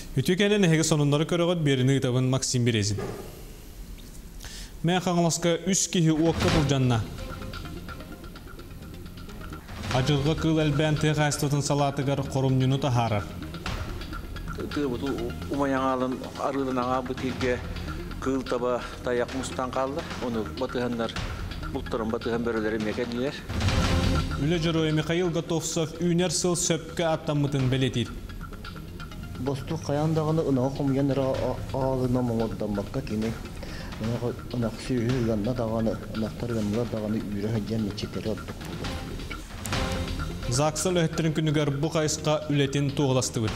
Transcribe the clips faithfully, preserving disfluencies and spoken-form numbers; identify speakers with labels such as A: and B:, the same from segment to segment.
A: Ütükenen hege sonunları körögöt birini ıtabın Maksim Berezin. Men kaŋlaska üç kihi uokka buljanna. Acılga kıl elbenti gaýstotun salatygar korumnyunu taharar.
B: Tı bu umayaŋalın arılynaňa bu tirge kıl taba tayak mustan kaldı. Onu batıhanlar bultların batıhan böreleri mekendiler.
A: Üle joroy Mikhail Gotovsov üner sıl söpke attamıtın beletir.
C: Bostu kayandağını ınağı komyanlara ağlına mamaddan bakka kini. Inak sürühü ganna dağını, inaktar ganna dağını üyre hacen neçekleri attık.
A: Zaksal öhittirin günüger bu kayısqa ületin tuğlastıbır.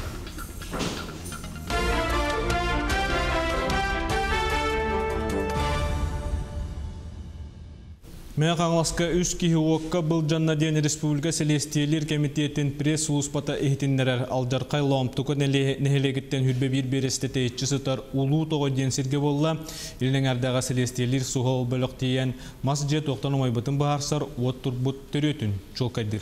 A: Men kaŋlaska üç kihi uokka buljanna diyen Respublika Selestiyeler Komitetin pres uspata ehtinnerer aljarkay lomtuku nehelegitten hülbe bir bereste teýetçi sıtar ulu togo diyen sirge bolla ilneňerdaga Selestiyeler suhol bölök diyen masje toktan omaybıtın baharsar otturbut törötün çolkaydır.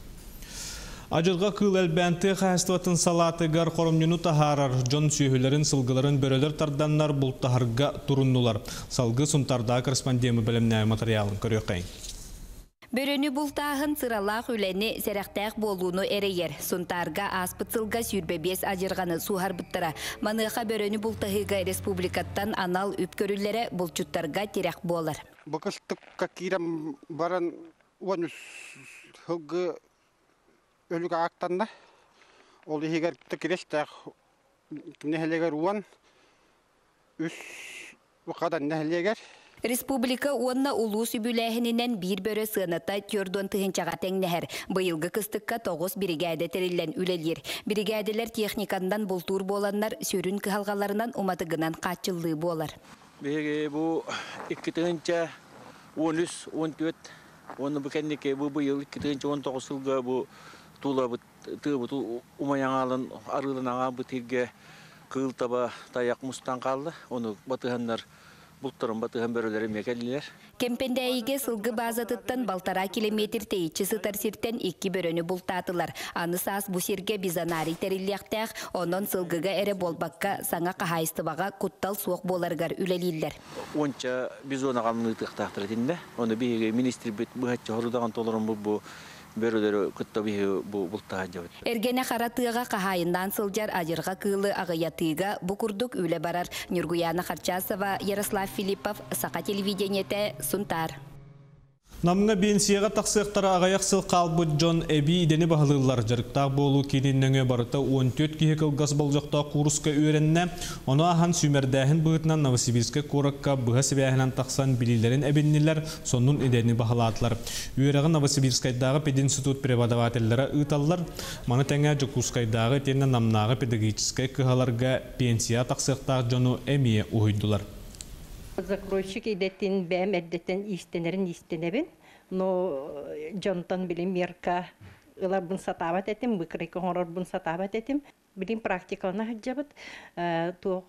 A: Acılga kıl elbenti gaýstotun salatygar korumnyunu taharar, jon süýhülerin sılgylaryň böreler tardanlar bultaharga turundular. Salgı suntarda korrespondent bilimnäme materialyn görýäň.
D: Börönü bultağın sıralaq üleni serektaq boluunu ereyer. Suntarga aspıtılga sürbebes ajırganı suharbıttıra. Manıqa börönü bultağıga respublikattan anal üpkörüllere bulçuttarga terek bolar.
E: Bakıstıkka kirem baran uanus hıgı ölüge aktanna. Ol ihiger tıkireştaq neheleger uan üs vakadan neheleger.
D: Respublika onna ulu sübülähininden bir börö sığınata tördön tıhınçağa teňneher. Bıyılgı kıstıkka toğuz brigade terillen ülelir. Brigadeler texnikandan bultur bolanlar sörün kıhalgalarından umatıgınan kaçıllığı bolar.
B: Bu iki tığınça on üç on dört onu bükendike bu bu yıl iki tığınça on dokuz yılga bu tula bu tığ bu umayaŋalın arılynaňa bu tirge kıl taba tayak mustan kaldı. Onu batıhanlar bultların batıhan böreleri mekendiler.
D: Kempendäýige sılgı bazatıttan baltara kilometr teýetçi sıtar sirten iki börönü bultatılar. Anı sas bu sirge bizanari terilliäktäk, onon sılgıga ere bolbakka saňa kahaýstybaga kuttal suok bolargar üleliller.
B: Onça biz ona galnytyktaqtyr edinde. Onu bir ministri bu hatça horudagan tolaryň bu bu böreleri kutta bir bu bultaýa.
D: Ergene haratyga kahaýyndan sıljar ajyrga kılı agyýatyga bu kurduk üle barar. Nurguyana Kharchasova, Yaroslav Filipov, Saqa televideniýete Suntar.
A: Namına bensiyaga taqsıqtara agayaq sıl qalbı John Ebi ideni bahalılar jarıqtaq bolu kedinneňe barıta on dört kihe kılgas boljakta kuruska öğrenne onu ahan sümerdähin bıhıtnan Novosibirske korakka bıha sebähinan taqsan bililerin ebinniler sonun edeni bahalatlar. Öğreği Novosibirskaydağı pedinstitut prepodavatellara ıtallar. Mana teňe Jokuskaydağı tenne namnağı pedagogiskay kıhalarga pensiya taqsıqtaq John Ebi'ye uydular.
F: Закройщик идетин бэм эрдетен истенерин истенебин, но жонтон билим мерка ылар бун сатабат этим, быкрык оңорор бун сатабат этим, билим практикалана хаджабыт, туох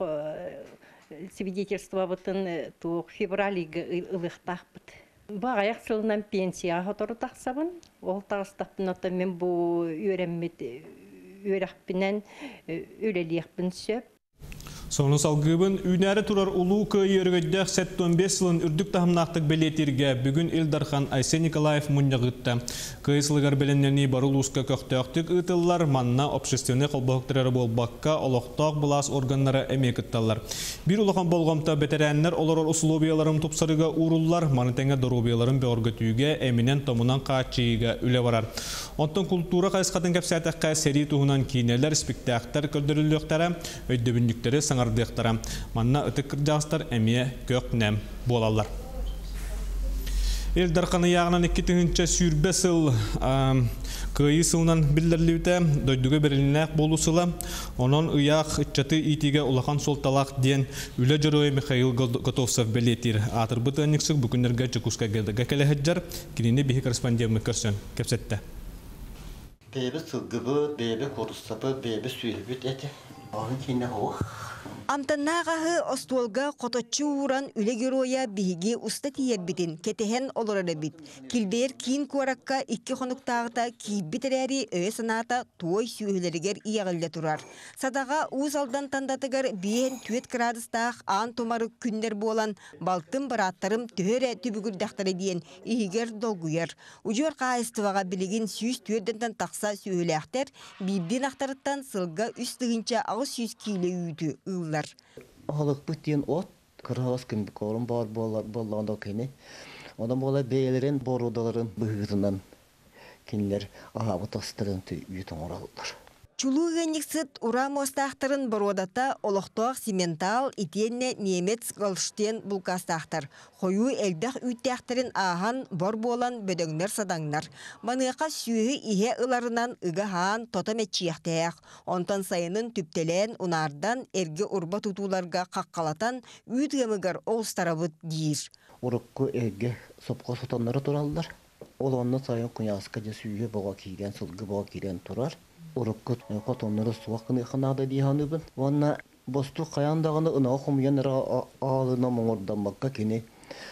F: свидетельство бутын туох февралига ылыктакбыт. Багаяк сылынан пенсия хотору таксабын, ол тагыстаппын ата мен бу үйренмет үйрәкпинен үлелиякпин сөп.
A: Sonu salgıbın üneri turar ulu köy yörgöydek on beş yılın ürdük tahımnaqtık beletirge bugün Ildarxan Aysen Nikolaev munyağıtta. Kıyısılıgar belenlerini baruluska köktöktük ıtıllar manna obsesiyonu kolboqtırarı bolbakka oloqtaq bulas organlara emek ıttallar. Bir uluqan bolğamta beterenler olar usulubiyalarım tupsarıga uğrullar, manitenge dorubiyalarım beorgötüge eminen tomunan qaçıyıga üle varar. Ondan kultura qayısqatın kapsaytakka seri tuhunan kineler spektaktar köldürülüktara, öydöbündükleri sanardıqtara. Manna ıtık kırjağıstar emiye kök nem bolallar. Ildarxanı yağınan iki tığınça sürbe sıl kıyı sığınan bildirliwte doyduga berilinäk bolusula onun ıyaq ıççatı itiga ulaqan soltalaq diyen üle joroy Mikhail Gotovsov beletir. Atır bıtığınıksık bükünlerge Jokuska geldiga kelehedjar kinini bihi korrespondent körsön kepsette.
C: Bebe sılgıbı, bebe korusapı, bebe süyübüt eti. Ahın kine hoğ.
G: Амтаннағағы остуолга қоточу уран үле героя биһиги уста тиербитин кетехен олорары бит. Килбер кин куаракка икки хонуктағыта кийбитерәри өе саната туой сүйелерігер иягылы турар. Садаға уыз алдан тандатыгар биен түет градустақ аан томары күндер болан балтын бараттарым төһөрі түбігірдақтары дейін игер долгуяр. Ужуар қайыстываға білігін сүйіз түрдентен тақса сүйеләқтер бибдин ақтарыттан сылға үстігінче ағыз сүйіз кейлі үйді ұллар.
C: Халық бұттен от, қырғыз кімді көрім бар болағында кені. Одан бола бейлерін, борудаларын бұғырынан кенілер ағабы тастырын үйетін оралылар.
G: Чулу генниксит урам остахтарын бородата олохтоох симентал итенне немец голштен булкастахтар. Хою элдах үттяхтарын ахан бор болан бөдөңнөр садаңнар. Маныка сүйі ihe ыларынан ыга хаан тота мечияхтаяк. Онтан сайынын түптелен унардан эрге урба тутуларга каккалатан үйтгемигер оғыстарабыт дейір.
C: Урукку эрге сопқа сотанлары туралдар. Ол онны сайын куняска же сүйі боға кейден, сылғы боға кейден турар. Уруккут котоннары суақыны қанады дейханыбын. Ванна босту қаяндағыны ұнақ құмыяныра алына мұңырдан баққа кені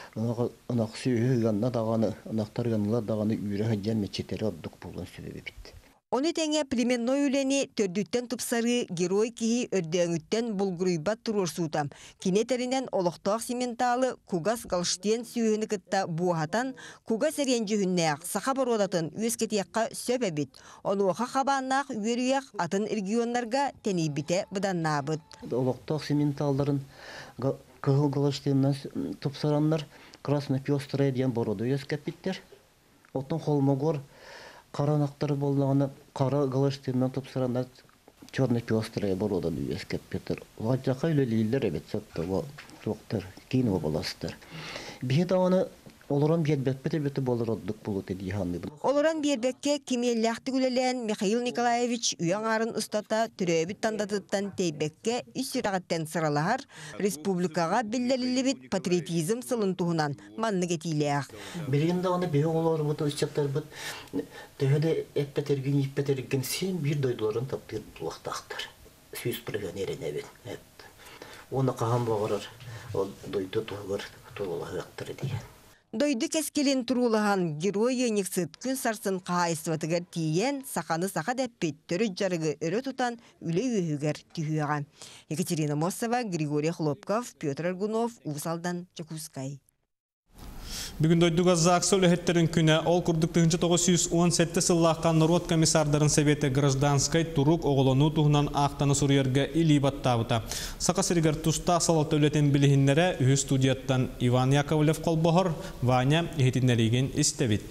C: ұнақ сүйі ғанна дағаны, ұнақтар ғанылар дағаны үйрі ғаджан мечетері отдық болын сөбебі бітті.
G: Оны тәңе племенной үлені төрдүттен тупсары герой кихи өрдөңүттен булгуруйбат турурсутам. Кинетеринен олықтақ сименталы кугас галштен сүйіні кытта буахатан кугас эренжі хүннәяқ сақа бородатын өскетияққа сөбәбіт. Оны оқа қабаннақ үйеріяқ атын регионларға тәнейбіте бұданнабыт.
C: Олықтақ сименталдарын кығыл галштеннен тупсаранлар красно-пёстрая ден бороду өскетпіттер. Отын холмогор Қаранақтары болғаны қара галаштеннен топсырандар черный пестрая борода үйескеп петер. Ваджақа үйлелейлер әбет сәтті соқтар, кейін обаластыр. Бейт ағаны оларан бербәтпеті беті болыр отдық болуты дейханыбын.
G: Оларан бербәкке кемелляқты күлелен Михаил Николаевич үйаңарын ұстата түрөбіт тандатыттан тейбәкке үсірағаттен сыралағар республикаға білдерілі бит патриотизм сылын туғынан манны кетейлеяқ.
C: Берегінде аны бе олар бұты үстектер бұт төхеді әппетерген, еппетерген сен бір дойдыларын таптыр бұлақтақтыр. Сүйіс бірген ерен әбет. Оны қаған бағырыр, ол дойды туғыр туғылағы әқтірі деген.
G: Дойды кескелен турулаған герой енексіт күн сарсын қайсыватығар тиен сақаны сақа дәппет түрі жарығы өрі тұтан үлі өйігер түйіған. Екатерина Мосова, Григорий Хлопков, Петр Аргунов, Усалдан, Чакускай.
A: Бүгін дойдуға зақсы өліхеттерін күні ол күрдік тығынчы тоғыз жүз он жеті сыллаққан народ комиссардарын Советі гражданскай тұрук оғылыну тұғынан ақтаны сұрыерге илі баттабыта. Сақа сірігер тұста салаты өлетін білігінлері үйі студияттан Иван Яковлев қолбағыр, Ваня ехетінлереген істевет.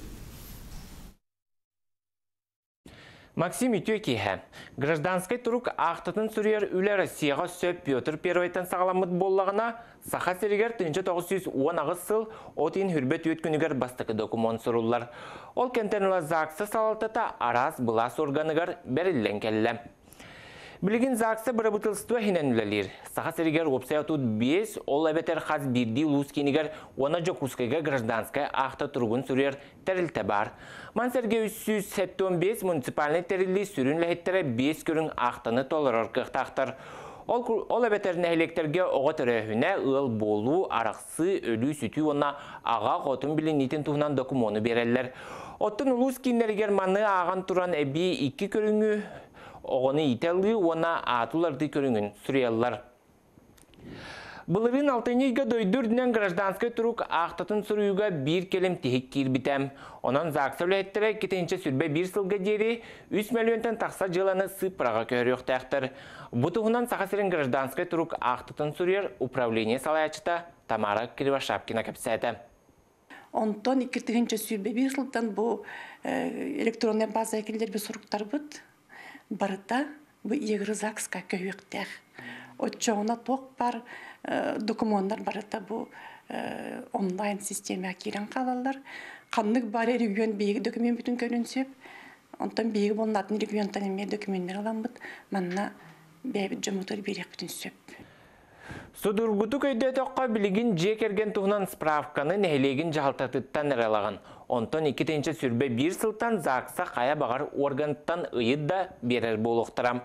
H: Максим Итюкиха. Гражданский турук ақтытын сүрер үлі Россияға сөп Петр Первойтан сағаламыд боллағына сақа сірігер тынчы тоғыз жүз он ағыз сыл отын хүрбет өткінігер бастықы документ сұрулар. Ол кентенілі зақсы салатыта арас бұлас органығар бәрілден кәлі. Білігін зақсы бір бұтылстуа хиненілер. Сақа сірігер опсая тут бес, ол әбетер қаз бірді лұз кенігер оны жокускайға гражданскай ақты тұрғын сүрер тәрілті бар. Мансерге үш жүз сексен бес муниципальный тәрілі сүрін ләхеттері бес көрін ақтыны толырыр қықтақтыр. Ол әбетерін әлектерге оғы түрәхіне ұл болу, арақсы, өлі сүті оны аға қотын білін етін туғынан документу берелер. Оттын лұз кенергер маны аған тұран әбі екі көріңі оғыны итәлі, оны атуларды көріңін сүреялар. Бұлырын алтынайға дойдырдынан гражданскай тұрук ақтатын сүрүйіға бір келім тегік келбітем. Онан зақсы өләттірі кетенші сүрбе бір сылға дері үш миллионтан тақса жыланы сыпыраға көрі өқтәқтір. Бұтығынан сақасырын гражданскай тұрук ақтатын сүрер управление салаячыта Тамара Кривошапкина кәпсәті.
I: Онтон иккертігінші сүрбе бір сылдан бұл электронный база әкелдер бір сұрықтар бұд. Барыта бұл егірі зақсқа көйіқтәқ. Отчауына тоқ бар документтар барыта бұл онлайн система керен қалалар. Қандық бар регион бейгі документ бүтін көрінсеп, онтан бейгі болынатын регионтан еме документтер алан бұд, манна бәйбіт жомутыр берек бүтін сөп.
H: Судургуту көйді тоққа білігін жек ерген туғынан справканы нәйлеген жағалтатыттан әралаған. Онтан екетенші сүрбе бір сылтан зақса қая бағар органттан ұйыд да берер болуқтырам.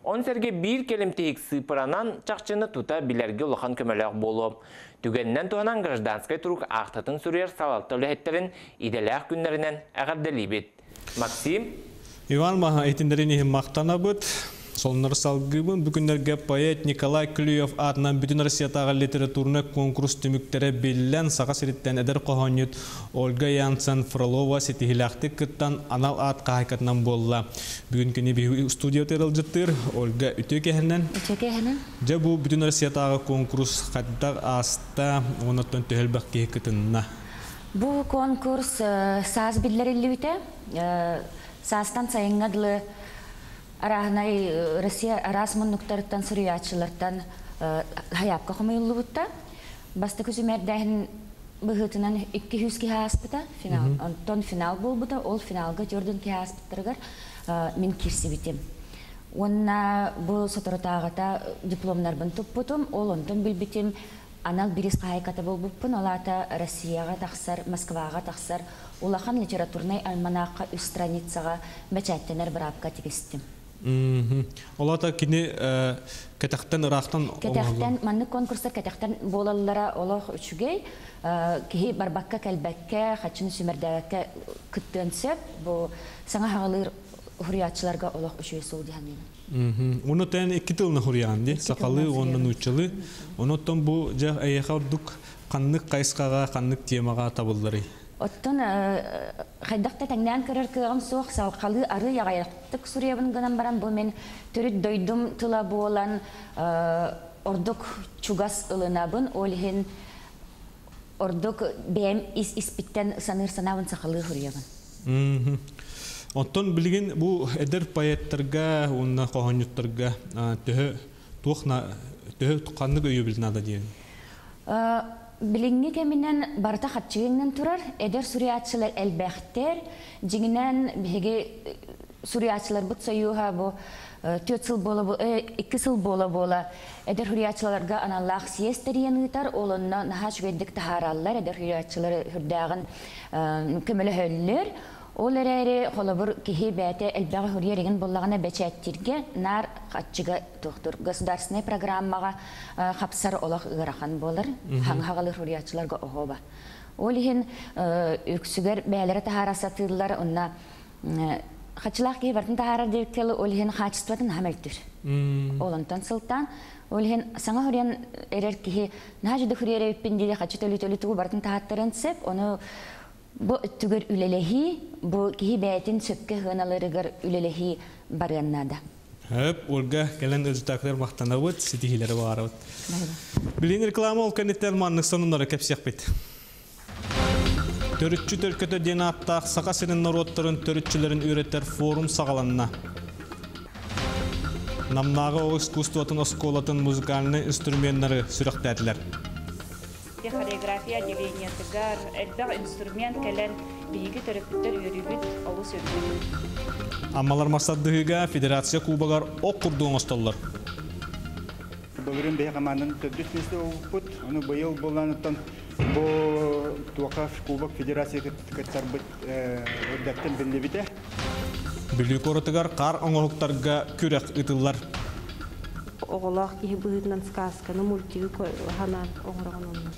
H: Он серге бир келемтейік сыпыранан чақчыны тута билерге улахан көмөлөк болуп. Түгеннен туанан гражданскай турук ақтатын сүрер салалты өліхеттерін иделәк күнлерінен әғарделейбет. Максим?
A: Иван Маха этиндерин мақтана бұд. Солнар салгыбын бүгінлерге поэт Николай Клюев атынан бүтін Россиятағы литературны конкурс түміктері белілен саға сіріттен әдір қоғанет Ольга Янсен Фролова сетихилақты күттан анал ат қағайкатынан болла. Бүгін кені бейі студия өтеріл жыттыр. Ольга үті кәхінен?
J: Үті кәхінен.
A: Жа бұл бүтін Россиятағы конкурс қаттақ аста онаттан төхелбәк кейкітінна.
J: Бұл конкурс саз білдерілі үті. Сазтан сайыңадылы Арахнай Россия Арасман нуктарыттан сұрыячылардан хаяпқа қымайлы бұтта. Басты көзімердәйін бұғытынан екі жүз ке аспыта. Онтон финал бол бұта, ол финалға жөрден ке аспыттырғар мен керсі бітем. Онна бұл сатырытағыта дипломнар бұн тұп бұтым, ол онтон біл бітем. Анал біріс қайқаты бол бұппын, олата Россияға тақсар, Москваға тақсар, олақан литературнай альманаққа үз страницаға бәчәттенер бір апқа тегістім.
A: Олата кини кәтәқтен ырақтан
J: кәтәқтен манны конкурстар кәтәқтен болаллара олох үчүгей кихи барбакка кәлбәккә хачыны сүмердәккә күттөнсәп бу саңа хагылыр хуриятчыларга олох үчүгей сул дигән.
A: Уны тән ике тылны хуриянди сакалы оннан үчүлы онотон бу жа аяхалдык каннык кайскага каннык темага табылдырый.
J: Оттон хайдакта таңдан көрөр кыгам соқ салқалы ары яғаяқтық сүребін гынан баран бұл мен түріт дойдым тыла болан ордық чугас ылынабын олхен ордық бәм испиттен саныр санабын сақалы хүребін.
A: Оттон білген бұл әдір поэттарға, онна қоғанюттарға түхі тұққанлық өйі білін ада дейін?
J: Билинги кеминен барта хатчыгынан турар, эдер суриятчылар элбәхтер, жигинен биге суриятчылар бут союга бу төрт жыл бола, эки жыл бола бола. Эдер суриятчыларга аналлах съестериен ытар, олонна нахаш веддик тахараллар, эдер суриятчылар хүрдагын көмөлө хөллөр. Ол әрі қолабыр кехе бәті әлбәғі хүререген болағына бәчәттерге нар қатчыға тоқтыр. Государственный программаға қапсар олақ ұғырақан болыр. Хаңғағалы хүрерчілерге оғы ба. Ол еген өксігер бәлері тахара сатылар, онна қатчылақ кей бардың тахара деркелі ол еген қачыстыватын хамелтір. Олантан сылтан. Ол еген саңа хүрен әрер кехе нәжіді хүрері өппендері қатчы төлі-төлі тұғы бардың тахаттырын сеп, оны Бу түгөр үлелехи, бу кихи бәйтін сөпке ғыналарығыр үлелехи барғаннада.
A: Хөп, Ольга, кәлін өзітәклер мақтана өт, сетихилері бағара өт. Білейін реклама ол кәнеттер манның сонынлары кәпсияқ бет. Төрітчі төлкөті дені аптақ сақа сенің народтарын төрітчілерін үйреттер форум сағаланына. Намнағы о искусствотын осколатын музыкальны инструменттары сүріқтәділер.
K: Хореография дегенетігар, әлбәқ инструмент кәлін бейгі төріпіттер өрібіт олы сөйдері.
A: Амалар масаддығыға федерация кубағар оқ құрдуын осталар.
L: Бұлырын бей қаманын төдіс несті оғыппыт, оны бұйыл болғаныттан бұл туақaf кубақ федерация кәттар бұт өрдәттен білі біті.
A: Білі қорытығар қар оңғылықтарға күрек ұтылар.
M: Оғылақ кейі бұғытынан сказканы мультигі ғанан оғыраған оның.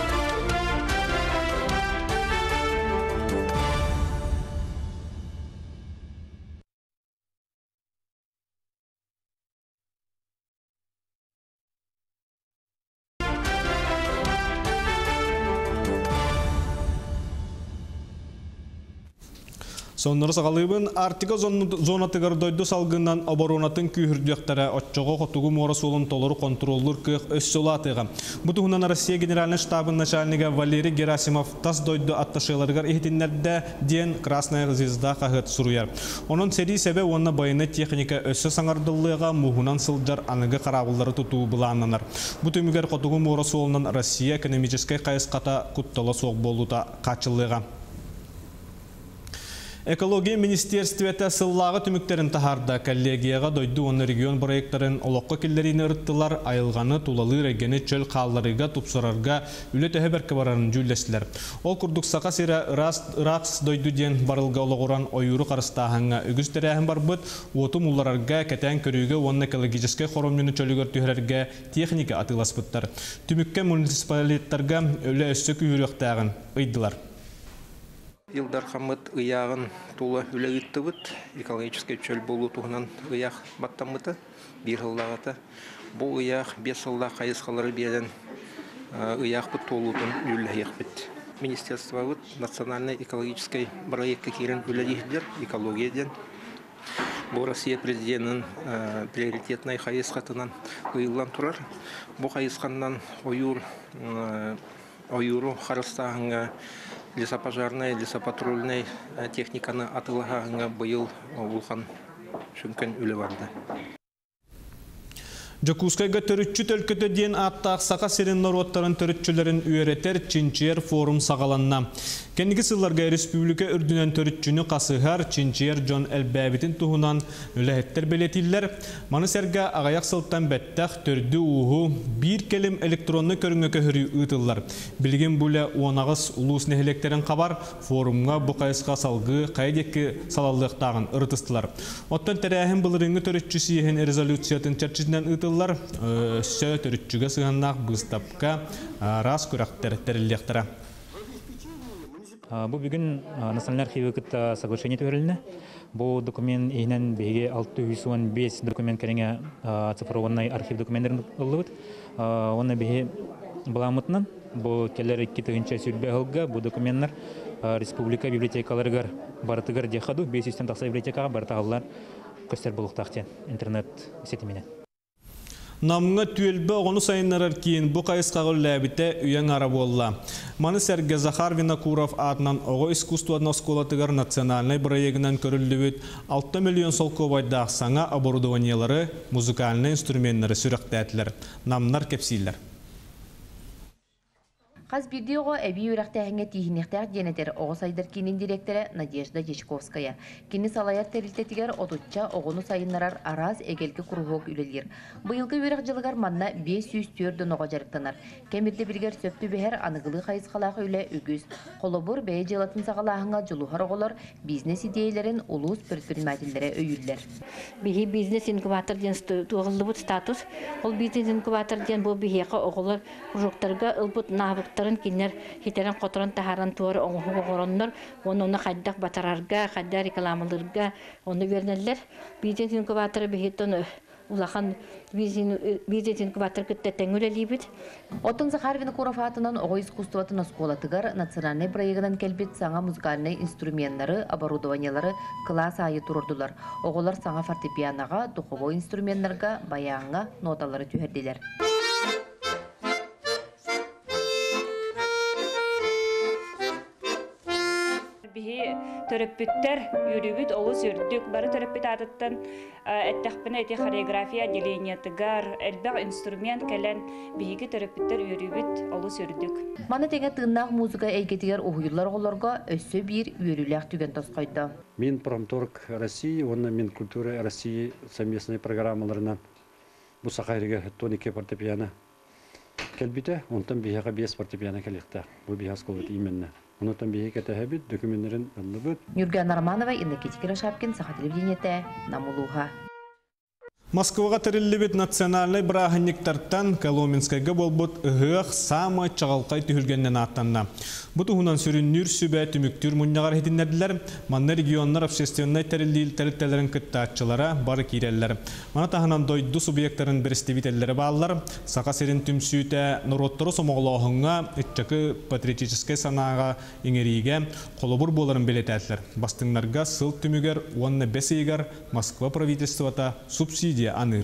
A: Соннары сағалыбын Артика зонатығыр дойды салғынан оборонатын күйірдіқтері отчоғы қотуғы морасулын толыры контроллыр күйік өссілі атыға. Бұтығынан Россия Генеральный штабын начальнига Валерий Герасимов тас дойды атташыларығар ehtinlerde ден Красная звезда қағыт сұруяр. Оның сери сәбе онына байыны техника өссі саңардылыға мұғынан сылжар анығы қарабылары тұтуы бұлананар. Бұтымығар қотуғы морасулынан Россия экономическай қайысқата күттілі соқ болута қачылыға. Экология министерствета сыллағы түміктерін тахарда коллегияға дойду оны регион проекттарын олыққа келлеріне ұрыттылар, айылғаны, тулалы регені чөл қалларыға, тупсырарға үлі төһі бәркі барарын жүлдесілер. Ол күрдік сақа сері рақс дойду ден барылға олығыран ойыру қарыстағанға үгіз тәрәхін бар бұд, отым ұларарға кәтән көрігі оның экологическай хоромнені чөлігер түйірерге техника атылас бұттар. Түмікке муниципалитеттарға өлі өссі күйіріқтағын ұйдылар.
N: Илдар Хамыт ыяғын тулы үлегітті бұд, экологический чөл болу туғынан ыяқ баттамыты, бір ғыллағаты. Бұл ыяқ бес ғыллақ қайысқалары берден ыяқ бұд толудың үлләйек бұд. Министерство бұд национальный экологический проектке керін үләйекдер экологияден. Бұл Россия президентінің приоритетной қайысқатынан ұйылан тұрар. Бұл қайысқаннан ойыру қарыстағынға лесопожарная, лесопатрульная техниканы атылағанға бұйыл ұлған шүнкен үлі барды.
A: Жакускайга төрүтчү төлкөтө дейін аттақ сақа серен народтарын төрүтчүлерін үйеретер Чинчиер форум сағаланна. Кенники сылларга республика үрдүнен төрүтчүнү қасығар Чинчиер Джон Элбәбитин туһунан үләһеттер белетиллер. Маны сәрге ағаяқ сылттан бәттәқ төрді уғу бір келім электронны көріңі көхірі ұйтылар. Білген бұлі оңағыз ұлыс нәхелектерін қабар форумға бұқайысқа салғы қайдекі салалықтағын ұртыстылар. Оттан тәрәхін бұлырыңы төрүтчү сиехен резолюциятын чәрчізінен ұйтылар. Сө төрүтчүге сығаннақ бұстапқа рас көрәқтер тәрілектері.
O: Бұл бүгін Национальный архивы кітті соглашение төріліні. Бұл документ егінен беге алты жүз он бес документ кәріңе цифрованный архив документерін ұлығыд. Оны беге бұламытынан, бұл келер екі тігінші сүрбе ғылға, бұл документтер республика библиотекаларығар барытығар дехаду, бес жүзден тақса библиотекаға барытағылар көстер бұлықтақтен интернет сетіменен.
A: Намыңа түйелбі оғыны сайынларар кейін бұ қайысқағы ләбіте үйен ара болла. Маны сәрге Захар Винокуров атынан оғы искусствуадна сколатығар национальный проегінен көрілдіуіт алты миллион солқы байдақ саңа оборудованиялары, музыкальный инструменттері сүріқтәтілер. Намнар кепсейлер.
P: Қаз бірде оғы әбей өрәқтәңе тихінектәк денетер оғы сайдар кенін директоры Надежда Жечковская. Кені салаят тәрілтетігер отутча оғыны сайынларар араз әгелгі күрғуық үлелер. Бұйылғы өрәқ жылығар манна бес жүз төрден оға жарықтанар. Кәмірді біргер сөпті бәхер анығылы қайысқалағы үлі үгіз. Қолыбыр бәе жылатын сағалағыңа жылуғар оғылар бизнес идеяларын улус предпринимательлері өйілдер.
F: Бігі бизнес инкубаторден туғылды статус. Ол бизнес инкубаторден бұл біғеқі оғылар құжықтарға ұлбұт нағыбық кинер хитерен которон тахаран туары оңхуга гороннор оны оны хаддак батарарга хадда рекламаларга оны вернеллер бизнес инкубаторы бихиттон улахан бизнес инкубатор кытта теңүлелибит.
P: Отын Захар Винокуров атынан оғы искусстватын осколатыгар национальный проегінен келбет саңа музыкальный инструменттары, оборудованиялары класс айы турдулар. Оғылар саңа фортепианаға, духовой инструменттарға, баяңға ноталары түйерделер.
K: Төрөппүттер үрүбүт олус үрдүк бары төрөппүт атыттан эттехпине эти хореография отделениятыгар элбак инструмент келен биһиги төрөппүттер үрүбүт олус үрдүк.
P: Маны теге тыыннаах музыка эйгетигер уһуйуллар оголорго өссө бир үрүлээх түген тоскойдо.
Q: Мен Промторг России, онна мен культура России совместной программаларынан бу сахайрыга тонике фортепиано келбите, онтан биһига бес фортепиано келикта. Бу биһас колбут именно. Онотан биһиге тәһәбит документларын ыллыбыт.
P: Нурган Арманова, Иннокентий Шапкин, Саха телевидениете, Намулуха.
A: Москваға тірілібет национальный браханниктартан Коломенскайға болбыт ұғық самы чағалқай түйілгеннен аттанна. Бұты ғынан сүріннүр сүбә түміктүр мұннағар хетіннәділер, манны регионлар общественный тәрілтелерін күтті атчылара бары кейрелер. Мана тағынан дойду субъекттарын бірістебителері бағалар, сақа серін түмсүйті нұроттыры сомоғылауғынға үтчәкі патриотическай санаға еңерейге қолыбыр боларын белетәділер. Бастыңларға сыл түмігер, онны бәсейгер Москва правительствата субсидия аныр.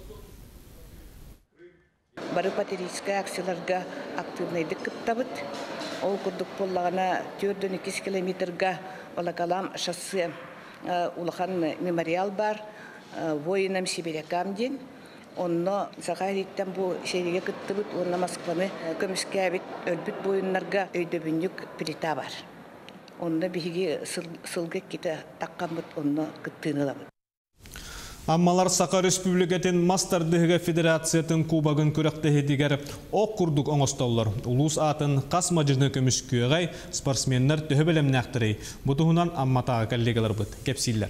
R: Бары патриотическай акцияларға активнайдық күттабыт. Ол күрдік болағына төрден екі километрға олақалам шассы улахан мемориал бар, воинам Сибирякам ден. Онно Захариттен бұл шереге күттабыт, онна Москваны көміске әбіт өлбіт бойынларға өйдөбінлік плита бар. онна биһиги сылгы ките таккамыт онна кыттыналабыт.
A: Аммалар Сақа Республикатын Мастардыгы Федерациятын кубагын күрәктәһидигәр ок курдук оңостоллар. Улус атын касмажыны көмүскөгәй спортсменнар төһөбелемнәктери. Бутуһунан амматага коллегалар бит. Кепсилләр.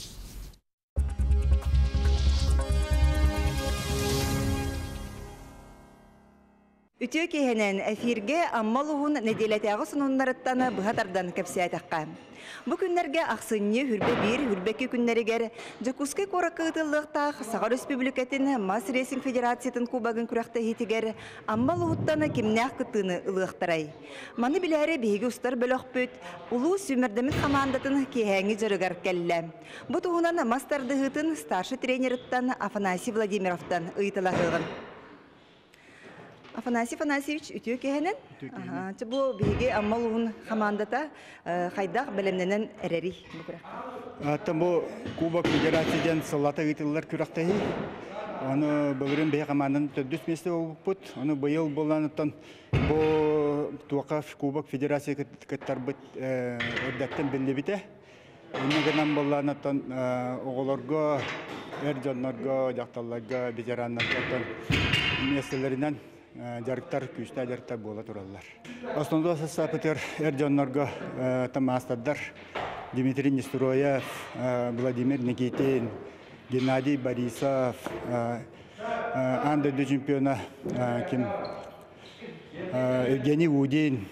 S: Үтө кеһенен эфирге аммалуһун неделетәгы сунуннарыттаны быһатардан кепсәтәккә. Бу күннәргә аксынны хүрбе бир, хүрбе ки күннәргә Жакускай коракытылыкта Саға Республикатын Мас Рейсинг Федерациятын кубагын күрәктә хитигәр аммалуһуттаны кимнәк кытыны ылыктырай. Маны биләре биге устар бөлөкпөт, улуу сүмердәмит командатын кеһәңи жырыгар келлә. Бу туһунан мастардыгытын старший тренерыттан Афанасий Владимировтан ыйтылагын. Афанасий Афанасьевич, үтө кеһенен? Ага, бу биге аммалуһун командата хайдак белемненен эрери бу күрәк.
L: Ата бу Кубок Федерацияден салата гытыллар күрәктәһи. Аны бөгүрен бе команданын төдүс месте болуппут. Аны быйыл болганлыктан бу Туакаф Кубок Федерация кеттар бит өдәттен белли бите. Инегеннән болганлыктан оголорго, эрҗаннарга, жакталларга, ветераннарга местелеринен жарыктар күчтә жарыктар була туралар. Основной состав Петр Эрджоннорго Тамастадар, Дмитрий Нестроев, Владимир Никитин, Геннадий Борисов, Андрей чемпиона Ким Евгений Удин,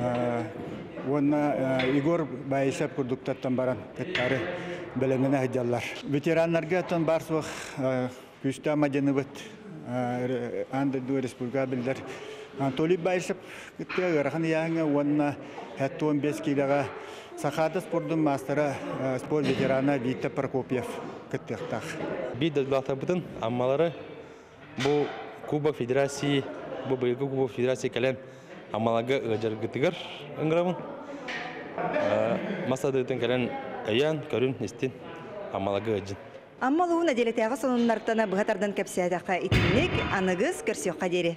L: он Игорь Баишев продуктаттан баран кеттары белемнәне хаҗаллар. Ветераннарга тан барсык күчтә мәдәният Анда ду республика билдер. Анатолий Байшев китте рахан яңа ванна хәтта он беш килога Сахата спортдың мастера спорт ветераны Виктор Прокопьев китте тах.
T: Бид дәлбатабытын аммалары бу Кубок Федерации, бу быйгы Кубок Федерации кален аммалага ыжыргытыгар ыңгырамын. Масадытын кален аян көрүн истин аммалага ыжын.
S: Аммалуһун әделетәгы сонуннартана быһатардан кепсәтәккә итинник аныгыз көрсөккә дире.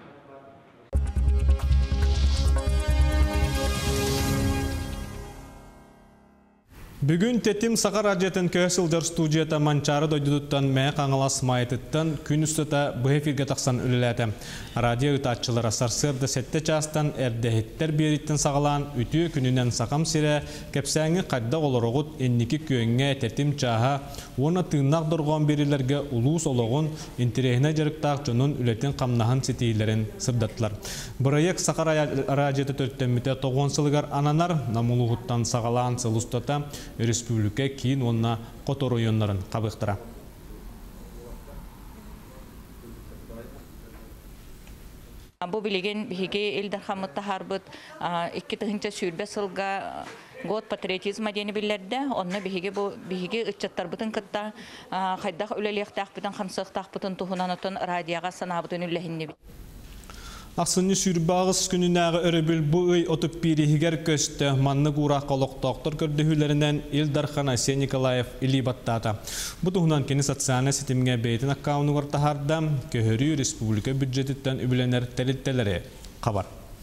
A: Бүгін тетим Сақа радиотын көсілдер студията манчары дойдудуттан мәе қаңылас майытыттан күн үстіта бұхефирге тақсан үліләді. Радио ұтатчылары сарсырды сәтті частан әрдәхеттер беріттін сағалан үті күнінен сақам сире кепсәңі қадда олырығыт энники күйіңе тетим чаға оны тыңнақ дұрған берілерге улус олығын интерегіне жарықтақ жонын үлетін қамнағын сетейлерін сыбдаттылар. Бұрайек Сақа радиоты төрттемміте тоғын сылығар ананар намулығыттан сағалан сылыстата республика кейін онна қотор ойынларын қабықтыра.
U: Бу билеген биге элдер хамытта харбыт икки тыгынча сүрбе сылга год патриотизм дени биллерде онна биге бу биге ыччаттар бутын кытта хайдах үлелектак бутын хамсыктак бутын тухунанатын радиога санабытын үлехинне.
A: Ақсыны сүрбағыз күнінәғы өрөбіл бұй отып бірігер көсті манны құрақ қолық доктор көрдіхілерінен Илдархан Айсен Николаев илі баттата. Бұтығынан кені социальны сетімге бейтін аққауыны ғыртахарда көхірі республика бюджетіттен үбіленер тәліттелері қабар.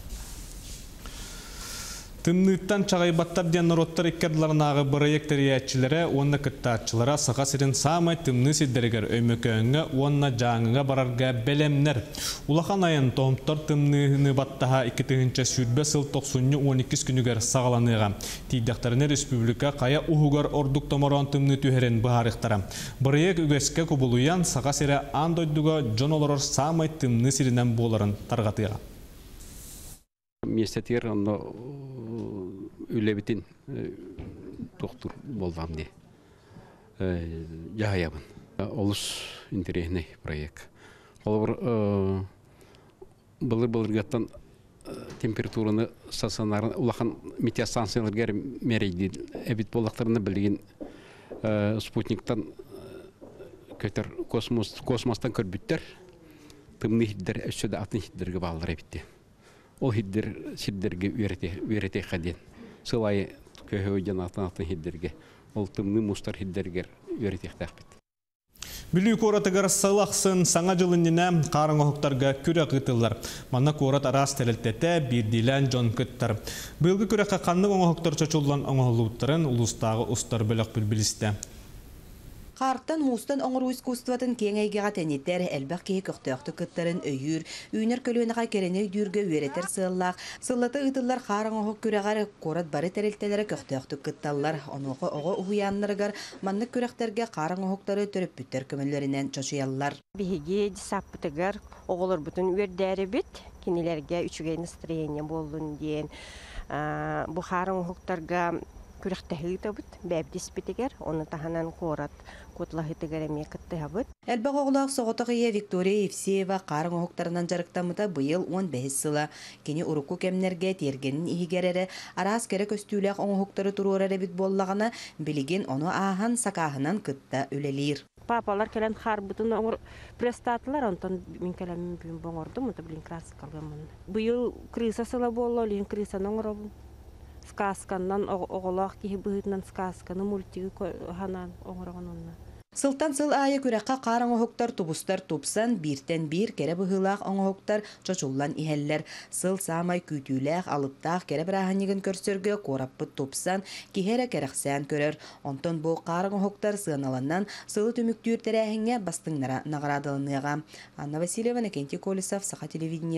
A: Тымныттан чағайбаттар ден народтар иккерларынағы проектериятчілері, онна кыттатчылара сақа сирин самай тымны сиддерігер өймөкөңі, онна жаңыға барарға белемнер. Улахан айын тоғымтар тымныны баттаға икки тыгынча сүрбе сыл тоқсунны он икки күнігер сағаланыға. Тейдақтарыны республика қая ухугар ордук томорон тымны түйерен бұхарықтара. Проект үгеске күбулуян сақа сире андойдуға жон оларыр самай тымны сиринен боларын тарғатыға.
Q: Местетер оны үлебітін тоқтыр болдам де. Жағаябын. Олыс интерегіне проект. Олар бұлыр-бұлырғаттан температураны сасанарын улахан метеостанцияларға мерейді. Әбіт болақтарына білген спутниктан көтер космостан көрбіттер. Тымны хиддер, өшсөді атын хиддерге бағылар әбітті. Ол хиддер сиддерге үйрете қаден. Сылайы көйі өйден атын-атын хиддерге. Ол тымны мұстар хиддергер үйрете қадақ бет.
A: Бүлі коратыгар сылақсын саңа жылынына қарың оқтарға күрі қытылар. Манна корат арас тәрілтеті бірдилен жон күттір. Бұлғы күріққа қанның оңоқтар чочулан оңолуыттарын ұлыстағы ұстар бөлік бүлбілісті.
P: Қартан мустан оңыр искусстватын кеңейгеға тәнеттер әлбәқ кейі көқтөқты күттарын өйір, үйнер көлуінаға керене үйдүрге өретер сыллақ, сыллаты ұтылар қарың оғы күрәғар корат бары тәрелтелері көқтөқты күтталар, онуғы оғы ұғыянларығар манны күрәқтерге қарың оғықтары төріп бүттер көмілерінен чошуялар.
M: Биһиги дисаппытыгар оғылар бүтін өрдәрі бит, кенелерге үчіге настроение болуын дейін. Бұ қарың оғықтарға күрәқтәхілі бұд, бәбдіс бітігер, оны таханан корат котлахытыгар әме кітті бұд.
P: Әлбәқ оғылақ соғытығыя Виктория Евсеева қарың оғықтарынан жарықтамыта бұйыл он бес сыла. Кені ұрықу кәмнерге тергенін игерері, арас кәрі көстүүләқ оңықтары тұруырары бит боллағына білеген оны ахан сақағынан кітті өлелер.
M: Папалар кәлен қар бұтын оңыр престатылар, онтан мен кәлемін бүйін боңырдым, мұнта білін красы қалғанмын. Бұйыл крыса сыла болы, олен крысан оңыр сказканнан оғылақ кейі бұғытынан сказканы мультигі ханан оңырған онына.
P: Сылтан сыл айы күрәққа қарың оғықтар тубустар тупсан, біртен бір кәрі бұғылақ оңықтар чочуллан ихәлләр. Сыл самай күтүләқ алыптақ кәрі бірағанегін көрсөргі қораппы тупсан, кейері кәріқсән көрір. Онтон бұл қарың оғықтар сығаналаннан сылы түміктүр тәрәхіңе бастыңнара нағырадылыныға. Анна Васильева, Накенти Колесов, Саха телевидение.